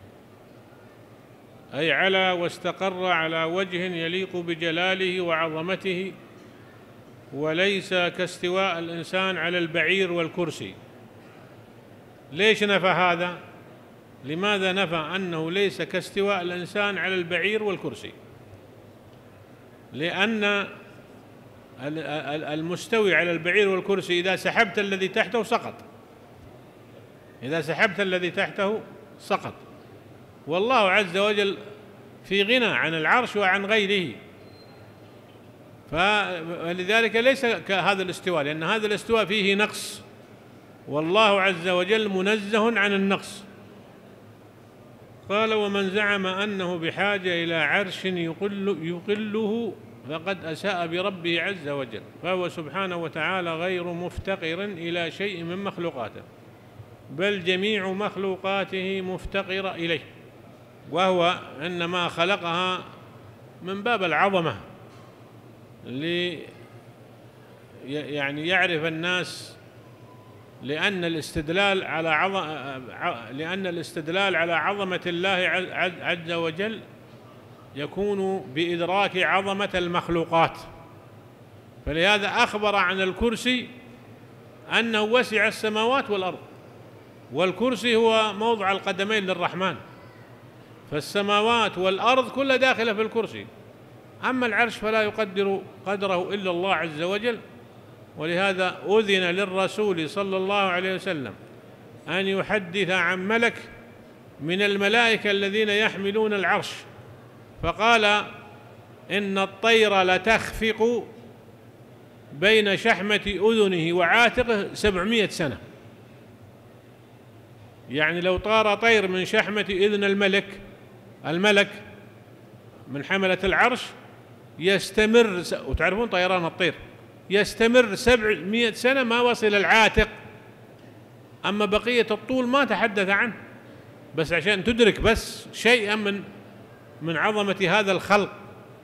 A: أي علا واستقر على وجه يليق بجلاله وعظمته، وليس كاستواء الإنسان على البعير والكرسي. ليش نفى هذا؟ لماذا نفى أنه ليس كاستواء الإنسان على البعير والكرسي؟ لأن المستوي على البعير والكرسي إذا سحبت الذي تحته سقط، إذا سحبت الذي تحته سقط، والله عز وجل في غنى عن العرش وعن غيره، فلذلك ليس كهذا الاستواء، لأن هذا الاستواء فيه نقص، والله عز وجل منزه عن النقص. قال: ومن زعم أنه بحاجة إلى عرش يقل يقله فقد أساء بربه عز وجل، فهو سبحانه وتعالى غير مفتقر إلى شيء من مخلوقاته، بل جميع مخلوقاته مفتقرة إليه، وهو إنما خلقها من باب العظمة، لي يعني يعرف الناس، لأن الاستدلال على عظم لأن الاستدلال على عظمة الله عز وجل يكون بإدراك عظمة المخلوقات، فلهذا أخبر عن الكرسي أنه وسع السماوات والأرض، والكرسي هو موضع القدمين للرحمن، فالسماوات والأرض كلها داخلة في الكرسي، أما العرش فلا يقدر قدره إلا الله عز وجل. ولهذا أذن للرسول صلى الله عليه وسلم أن يحدث عن ملك من الملائكة الذين يحملون العرش، فقال: إن الطير لتخفق بين شحمة أذنه وعاتقه سبعمائة سنة، يعني لو طار طير من شحمة إذن الملك الملك من حملة العرش يستمر، وتعرفون طيران الطير يستمر سبعمائة سنة ما وصل العاتق، أما بقية الطول ما تحدث عنه، بس عشان تدرك بس شيئا من من عظمة هذا الخلق.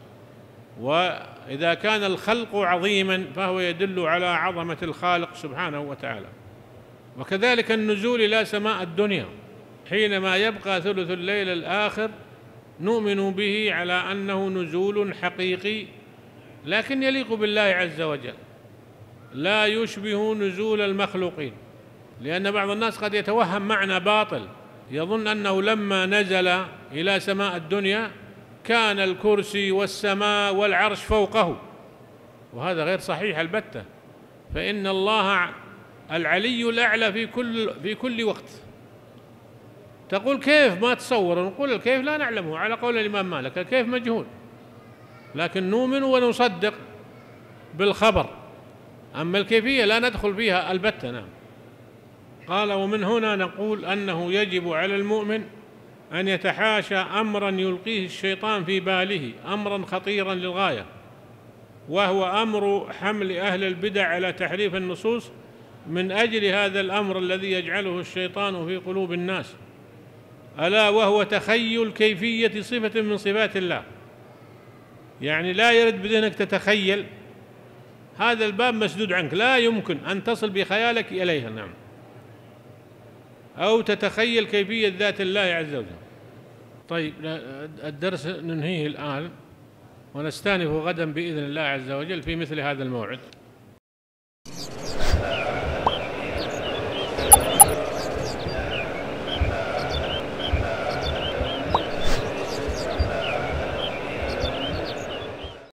A: وإذا كان الخلق عظيما فهو يدل على عظمة الخالق سبحانه وتعالى. وكذلك النزول إلى سماء الدنيا حينما يبقى ثلث الليل الآخر نؤمن به على أنه نزول حقيقي، لكن يليق بالله عز وجل، لا يشبه نزول المخلوقين، لأن بعض الناس قد يتوهم معنى باطل، يظن أنه لما نزل إلى سماء الدنيا كان الكرسي والسماء والعرش فوقه، وهذا غير صحيح البتة، فإن الله العلي الأعلى في كل في كل وقت. تقول كيف؟ ما تصور. نقول الكيف لا نعلمه، على قول الإمام مالك الكيف مجهول، لكن نؤمن ونصدق بالخبر، أما الكيفية لا ندخل فيها البتة. نعم. قال: ومن هنا نقول أنه يجب على المؤمن أن يتحاشى أمرا يلقيه الشيطان في باله، أمرا خطيرا للغاية، وهو أمر حمل أهل البدع على تحريف النصوص من أجل هذا الأمر الذي يجعله الشيطان في قلوب الناس، ألا وهو تخيل كيفية صفة من صفات الله. يعني لا يرد بذهنك تتخيل، هذا الباب مسدود عنك، لا يمكن أن تصل بخيالك إليها. نعم. أو تتخيل كيفية ذات الله عز وجل. طيب الدرس ننهيه الآن ونستأنف غدا بإذن الله عز وجل في مثل هذا الموعد.